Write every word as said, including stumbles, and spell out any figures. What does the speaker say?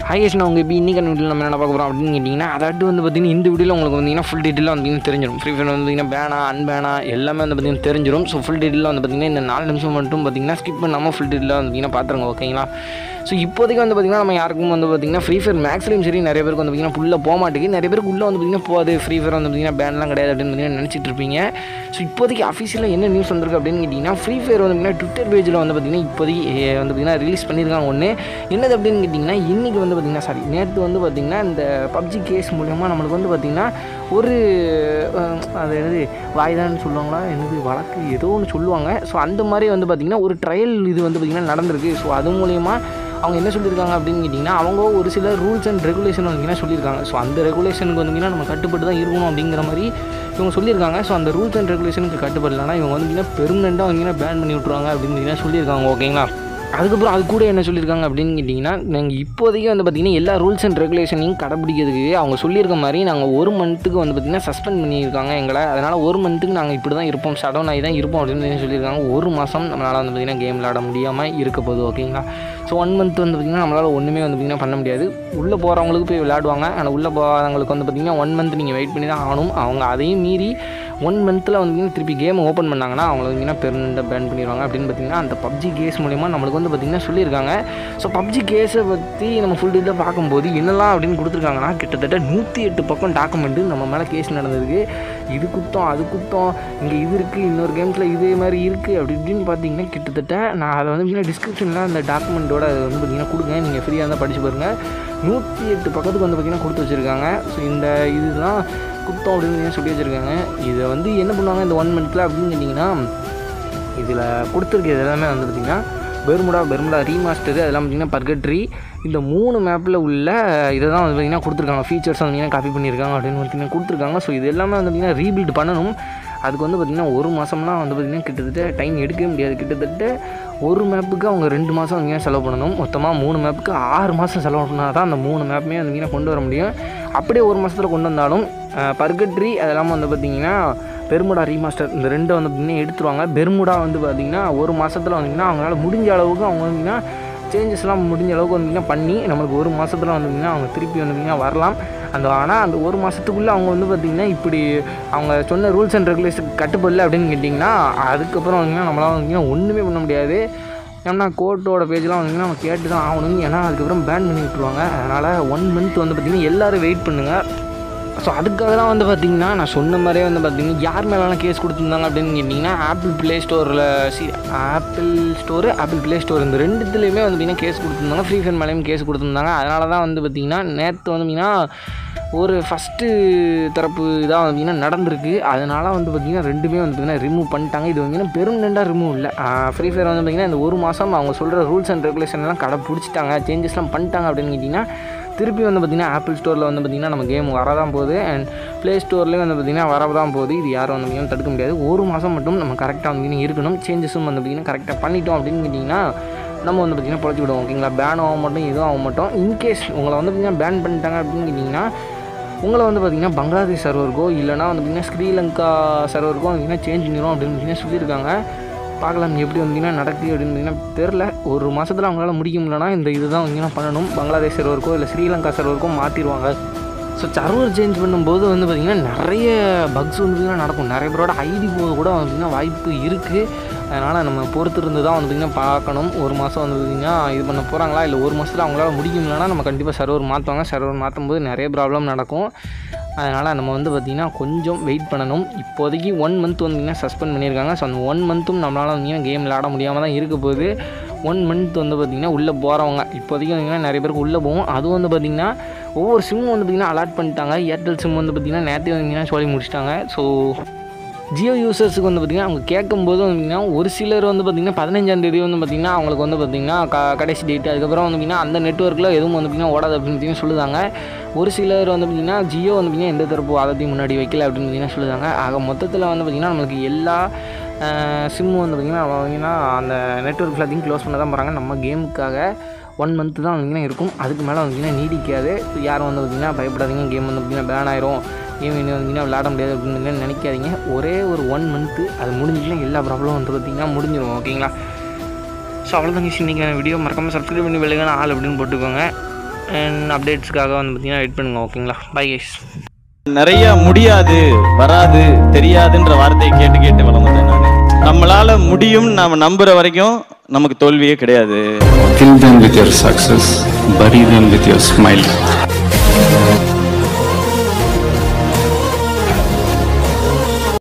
Highest நான் உங்கள் இப்போ இன்றைக்கி வீட்டில் நம்ம என்ன பார்க்க போகிறோம் அப்படின்னு கேட்டிங்கன்னா அதாட்டு வந்து பார்த்திங்கன்னா இந்த வீடியோவில் உங்களுக்கு வந்தீங்கன்னா ஃபுல் டீட்டெயிலாக வந்து தெரிஞ்சிடும். ஃப்ரீ ஃபயர் வந்து பார்த்திங்கன்னா பேனா அன்பேனா எல்லாமே வந்து பார்த்திங்கன்னா தெரிஞ்சிடும். ஸோ ஃபுல் டீட்டெயிலாக வந்து பார்த்திங்கன்னா இந்த நாலு நிமிஷம் மட்டும் பார்த்திங்கன்னா ஸ்கிப் பண்ணாமல் ஃபுல் டீட்டெயிலாக வந்து பார்த்திங்கன்னா பார்த்துருங்க. ஓகேங்களா? ஸோ இப்போதைக்கு வந்து பார்த்திங்கன்னா நம்ம யாருக்கும் வந்து பார்த்திங்கன்னா ஃப்ரீ ஃபயர் மேக்ஸ்லையும் சரி நிறைய பேருக்கு வந்து பார்த்திங்கன்னா ஃபுல்லாக போக மாட்டேங்குது. நிறைய பேருக்கு உள்ளே வந்து பார்த்திங்கன்னா போகாது, ஃப்ரீ ஃபயர் வந்து பார்த்திங்கன்னா பேன்லாம் கிடையாது அப்படின்னு பார்த்திங்கன்னா நினச்சிட்டு இருப்பீங்க. ஸோ இப்போதைக்கு அஃபிஷியலாக என்ன நியூஸ் வந்திருக்கு அப்படின்னு கேட்டிங்கன்னா ஃப்ரீ ஃபயர் வந்து பார்த்திங்கன்னா ட்விட்டர் பேஜில் வந்து பார்த்திங்கன்னா இப்போதைக்கு வந்து பார்த்திங்கன்னா ரிலீஸ் பண்ணியிருக்காங்க. ஒன்று என்னது அப்படின்னு கேட்டிங்கன்னா இன்றைக்கி வந்து பார்த்திங்கன்னா சாரி நேற்று வந்து பார்த்திங்கன்னா இந்த பப்ஜி கேஸ் மூலமாக நம்மளுக்கு வந்து பார்த்திங்கன்னா ஒரு அது என்னது வாய்தான்னு சொல்லுவாங்களா என்னது வழக்கு ஏதோ ஒன்று சொல்லுவாங்க. ஸோ அந்த மாதிரி வந்து பார்த்திங்கன்னா ஒரு ட்ரையல் இது வந்து பார்த்திங்கன்னா நடந்திருக்கு. ஸோ அது மூலயமா அவங்க என்ன சொல்லியிருக்காங்க அப்படின்னு கேட்டிங்கன்னா அவங்க ஒரு சில ரூல்ஸ் அண்ட் ரெகுலேஷன் வந்தீங்கன்னா சொல்லியிருக்காங்க. ஸோ அந்த ரெகுலேஷனுக்கு வந்தீங்கன்னா நம்ம கட்டுப்பட்டு தான் இருக்கணும் அப்படிங்கிற மாதிரி இவங்க சொல்லியிருக்காங்க. ஸோ அந்த ரூல்ஸ் அண்ட் ரெகுலேஷனுக்கு கட்டுப்படலைன்னா இவங்க வந்தீங்கன்னா பெர்மனெண்ட்டாக வந்தீங்கன்னா பேன் பண்ணி விட்ருவாங்க அப்படின்னு சொல்லியிருக்காங்க. ஓகேங்களா? அதுக்கப்புறம் அது கூட என்ன சொல்லியிருக்காங்க அப்படின்னு கேட்டிங்கன்னா நாங்கள் இப்போதைக்கு வந்து பார்த்திங்கன்னா எல்லா ரூல்ஸ் அண்ட் ரெகுலேஷனையும் கடைப்பிடிக்கிறதுக்கு அவங்க சொல்லியிருக்க மாதிரி நாங்கள் ஒரு மந்த்துக்கு வந்து பார்த்திங்கன்னா சஸ்பெண்ட் பண்ணியிருக்காங்க எங்களை. அதனால் ஒரு மந்த்துக்கு நாங்கள் இப்படி தான் இருப்போம், ஷடவுன் ஆகி தான் இருப்போம் அப்படின்னு சொல்லியிருக்காங்க. ஒரு மாதம் நம்மளால் வந்து பார்த்திங்கன்னா கேம் விளாட முடியாமல் இருக்க போகுது. ஓகேங்களா? ஸோ ஒன் மந்த் வந்து பார்த்திங்கன்னா நம்மளால் ஒன்றுமே வந்து பார்த்திங்கன்னா பண்ண முடியாது. உள்ளே போகிறவங்களுக்கு போய் விளையாடுவாங்க, ஆனால் உள்ளே போகிறவங்களுக்கு வந்து பார்த்திங்கன்னா ஒன் மந்த் நீங்கள் வெயிட் பண்ணி தான் ஆகணும். அவங்க அதையும் மீறி ஒன் மந்த்தில் வந்து திருப்பி கேம் ஓப்பன் பண்ணாங்கன்னா அவங்கள வந்து பெர்மனெண்ட்டாக பேன் பண்ணிடுவாங்க அப்படின்னு பார்த்திங்கன்னா அந்த பப்ஜி கேஸ் மூலிமா நம்மளுக்கு வந்து பார்த்திங்கன்னா சொல்லியிருக்காங்க. ஸோ பப்ஜி கேஸை பற்றி நம்ம ஃபுல் டீட்டெயிலாக பார்க்கும்போது என்னெல்லாம் அப்படின்னு கொடுத்துருக்காங்கன்னா கிட்டத்தட்ட நூற்றி எட்டு பக்கம் டாக்குமெண்ட்டு நம்ம மேலே கேஸ் நடந்திருக்கு. இது குத்தம் அது குத்தம் இங்கே இது இருக்குது, இன்னொரு கேம்ஸில் இதே மாதிரி இருக்குது அப்படி இப்படின்னு பார்த்தீங்கன்னா கிட்டத்தட்ட நான் அதை வந்து பார்த்திங்கன்னா டிஸ்கிரிப்ஷனில் அந்த டாக்குமெண்ட்டோட அதை வந்து பார்த்திங்கன்னா கொடுங்க, நீங்கள் ஃப்ரீயாக இருந்தால் படித்து பாருங்கள். நூற்றி எட்டு பக்கத்துக்கு வந்து பார்த்திங்கன்னா கொடுத்து வச்சுருக்காங்க. ஸோ இந்த இதுதான் குத்தம் அப்படின்னு சொல்லி வச்சுருக்காங்க. இதை வந்து என்ன பண்ணுவாங்க இந்த ஒன் மந்த்தில் அப்படின்னு கேட்டிங்கன்னா இதில் கொடுத்துருக்கிறது எல்லாமே வந்து பார்த்திங்கன்னா பெர்முடா பெர்முடா ரீமாஸ்டரு அதெல்லாம் பார்த்திங்கன்னா பர்கட்ரி இந்த மூணு மேப்பில் உள்ள இதை தான் வந்து பார்த்திங்கன்னா கொடுத்துருக்காங்க. ஃபீச்சர்ஸ் வந்து காப்பி பண்ணியிருக்காங்க அப்படின்னு பார்த்திங்கன்னா கொடுத்துருக்காங்க. ஸோ இது எல்லாமே வந்து பார்த்திங்கன்னா ரீபில்ட் பண்ணணும். அதுக்கு வந்து பார்த்திங்கன்னா ஒரு மாதம்லாம் வந்து பார்த்திங்கன்னா கிட்டத்தட்ட டைம் எடுக்கவே முடியாது. கிட்டத்தட்ட ஒரு மேப்புக்கு அவங்க ரெண்டு மாதம் வந்து செலவு பண்ணணும். மொத்தமாக மூணு மேப்புக்கு ஆறு மாதம் செலவு பண்ணால் தான் அந்த மூணு மேப்புமே வந்து கொண்டு வர முடியும். அப்படியே ஒரு மாதத்தில் கொண்டு வந்தாலும் பர்கட்ரி அதெல்லாம் வந்து பார்த்திங்கன்னா பெர்முடா ரீமாஸ்டர் இந்த ரெண்டை வந்து பார்த்திங்கன்னா எடுத்துருவாங்க. பெர்முடா வந்து பார்த்திங்கன்னா ஒரு மாதத்தில் வந்திங்கன்னா அவங்களால முடிஞ்ச அளவுக்கு அவங்க வந்திங்கன்னா சேஞ்சஸ்லாம் முடிஞ்ச அளவுக்கு வந்திங்கன்னா பண்ணி நம்மளுக்கு ஒரு மாதத்தில் வந்திங்கன்னா அவங்க திருப்பி வந்திங்கன்னா வரலாம். அந்த ஆனால் அந்த ஒரு மாதத்துக்குள்ளே அவங்க வந்து பார்த்திங்கன்னா இப்படி அவங்க சொன்ன ரூல்ஸ் அண்ட் ரெகுலேஷன் கட்டுப்படல அப்படின்னு கேட்டிங்கன்னா அதுக்கப்புறம் வந்திங்கன்னா நம்மளால் வந்திங்கன்னா ஒன்றுமே பண்ண முடியாது. ஏன்னா கோர்ட்டோட பேஜெலாம் வந்திங்கன்னா நம்ம கேட்டு தான் ஆகணும். ஏன்னா அதுக்கப்புறம் பேன் பண்ணி விட்டுருவாங்க. அதனால் ஒன் மந்த் வந்து பார்த்திங்கன்னா எல்லோரும் வெயிட் பண்ணுங்கள். ஸோ அதுக்காக தான் வந்து பார்த்திங்கன்னா நான் சொன்ன மாதிரியே வந்து பார்த்திங்கன்னா யார் மேலாம் கேஸ் கொடுத்துருந்தாங்க அப்படின்னு கேட்டிங்கன்னா ஆப்பிள் ப்ளே ஸ்டோரில் சி Apple Store Apple Play Store இந்த ரெண்டுத்துலேயுமே வந்து பார்த்திங்கன்னா கேஸ் கொடுத்துருந்தாங்க. ஃப்ரீ ஃபயர் மேலேயும் கேஸ் கொடுத்துருந்தாங்க. அதனால தான் வந்து பார்த்திங்கன்னா நேற்று வந்து பார்த்திங்கன்னா ஒரு ஃபஸ்ட்டு தரப்பு இதாக வந்து பார்த்திங்கன்னா நடந்திருக்கு. அதனால் வந்து பார்த்திங்கன்னா ரெண்டுமே வந்து பார்த்திங்கன்னா ரிமூவ் பண்ணிட்டாங்க. இது வந்து பெர்மனெண்ட்டாக ரிமூவ் இல்லை. ஃப்ரீ ஃபயர் வந்து பார்த்திங்கன்னா இந்த ஒரு மாதம் அவங்க சொல்கிற ரூல்ஸ் அண்ட் ரெகுலேஷன்லாம் கடை பிடிச்சிட்டாங்க, சேஞ்சஸ்லாம் பண்ணிட்டாங்க அப்படின்னு கேட்டிங்கன்னா திருப்பி வந்து பார்த்திங்கன்னா ஆப்பிள் ஸ்டோரில் வந்து பார்த்திங்கன்னா நம்ம கேம் வரதான் போகுது. அண்ட் ப்ளே ஸ்டோர்லேயும் வந்து பார்த்திங்கன்னா வரதான் போகுது. இது யாரும் வந்து பார்த்திங்கன்னா தடுக்க முடியாது. ஒரு மாதம் மட்டும் நம்ம கரெக்டாக வந்து இருக்கணும். சேஞ்சஸும் வந்து பார்த்திங்கன்னா கரெக்டாக பண்ணிட்டோம் அப்படின்னு கேட்டிங்கன்னா நம்ம வந்து பார்த்திங்கன்னா பொழைச்சி விடுவோம். ஓகேங்களா? பேன் ஆக மாட்டோம், எதுவும் ஆக மாட்டோம். இன்கேஸ் உங்களை வந்து பார்த்திங்கன்னா பேன் பண்ணிட்டாங்க அப்படின்னு கேட்டிங்கன்னா உங்களை வந்து பார்த்திங்கன்னா பங்களாதேஷ் சர்வருக்கோ இல்லைனா வந்து பார்த்திங்கன்னா ஸ்ரீலங்கா சர்வருக்கோ வந்து சேஞ்ச் பண்ணிடும் அப்படின்னு பார்த்திங்கன்னா சொல்லியிருக்காங்க. பார்க்கலாம் எப்படி வந்தீங்கன்னா நடக்குது அப்படின்னு பார்த்தீங்கன்னா தெரில. ஒரு மாதத்தில் அவங்களால முடிக்க முடியலன்னா இந்த இது தான் வந்தீங்கன்னா பண்ணணும். பங்களாதேஷ் சர்வருக்கோ இல்லை ஸ்ரீலங்கா சர்வருக்கோ மாற்றிடுவாங்க. ஸோ சர்வர் சேஞ்ச் பண்ணும்போது வந்து பார்த்திங்கன்னா நிறைய பக்ஸ் வந்து பார்த்திங்கன்னா நடக்கும். நிறைய பேரோட ஐடி போக கூட வந்து பார்த்திங்கன்னா வாய்ப்பு இருக்குது. அதனால் நம்ம பொறுத்து இருந்து தான் வந்து பார்த்திங்கன்னா பார்க்கணும். ஒரு மாதம் வந்து பார்த்திங்கன்னா இது பண்ண போகிறாங்களா இல்லை ஒரு மாதத்தில் அவங்களால முடிக்க முடியலன்னா நம்ம கண்டிப்பாக சர்வர் மாற்றுவாங்க. சர்வர் மாற்றும் போது நிறைய ப்ராப்ளம் நடக்கும். அதனால் நம்ம வந்து பார்த்திங்கன்னா கொஞ்சம் வெயிட் பண்ணணும். இப்போதைக்கு ஒன் மந்த் வந்திங்கன்னா சஸ்பெண்ட் பண்ணியிருக்காங்க. ஸோ அந்த ஒன் மந்த்தும் நம்மளால் வந்திங்கன்னா கேம் விளாட முடியாமல் தான் இருக்க போகுது. ஒன் மந்த் வந்து பார்த்திங்கன்னா உள்ளே போகிறவங்க இப்போதைக்கு வந்திங்கன்னா நிறைய பேருக்கு உள்ளே போகும். அதுவும் வந்து பார்த்திங்கன்னா ஒவ்வொரு சிம்மும் வந்து பார்த்திங்கன்னா அலாட் பண்ணிட்டாங்க. ஏர்டெல் சிம் வந்து பார்த்திங்கன்னா நேற்று வந்திங்கன்னா சொல்லி முடிச்சிட்டாங்க. ஸோ ஜியோ யூசர்ஸுக்கு வந்து பார்த்திங்கன்னா அவங்க கேட்கும்போது வந்திங்கன்னா ஒரு சிலர் வந்து பார்த்திங்கன்னா பதினஞ்சாந்தேதி வந்து பார்த்திங்கன்னா அவங்களுக்கு வந்து பார்த்திங்கன்னா க கடைசி டேட்டு அதுக்கப்புறம் வந்து பார்த்திங்கன்னா அந்த நெட்வொர்க்கில் எதுவும் வந்து பார்த்திங்கன்னா ஓடாது அப்படின்னு பார்த்திங்கன்னா சொல்லுதாங்க. ஒரு சிலர் வந்து பார்த்திங்கன்னா ஜியோ வந்து பார்த்திங்கன்னா எந்த தரப்பு வாதத்தையும் முன்னாடி வைக்கல அப்படின்னு பார்த்திங்கன்னா சொல்லுதாங்க. ஆக மொத்தத்தில் வந்து பார்த்திங்கன்னா நம்மளுக்கு எல்லா சிம்மு வந்து பார்த்திங்கன்னா பார்த்திங்கன்னா அந்த நெட்வொர்க் எல்லாத்தையும் க்ளோஸ் பண்ண தான் போகிறாங்க. நம்ம கேமுக்காக ஒன் மந்த்து தான் வந்திங்கன்னா இருக்கும். அதுக்கு மேலே வந்திங்கன்னா நீடிக்காது. யாரும் வந்து பார்த்திங்கன்னா பயப்படாதீங்க, கேம் வந்து பார்த்திங்கன்னா பேன் ஆயிரும், கேம் இன்னும் வந்திங்கன்னா விளாட முடியாது அப்படின்னு நினைக்காதீங்க. ஒரே ஒரு ஒன் மந்த்து அது முடிஞ்சுன்னா எல்லா ப்ராப்ளமும் வந்து பார்த்திங்கன்னா முடிஞ்சிடும். ஓகேங்களா? ஸோ அவ்வளோதாங்க இன்றைக்கான வீடியோ. மறக்காமல் சப்ஸ்கிரைப் பண்ணி வெளியான ஆள் அப்படின்னு போட்டுக்கோங்க. அண்ட் அப்டேட்ஸ்க்காக வந்து பார்த்தீங்கன்னா வெயிட் பண்ணுங்கள். ஓகேங்களா, பை கைஸ். நிறைய முடியாது, வராது, தெரியாதுன்ற வார்த்தையை கேட்டு கேட்டு வளர்ந்தேன் நான். நம்மளால முடியும் நாம நம்புற வரைக்கும் நமக்கு தோல்வியே கிடையாது. Kill them with your success, bury them with your smile.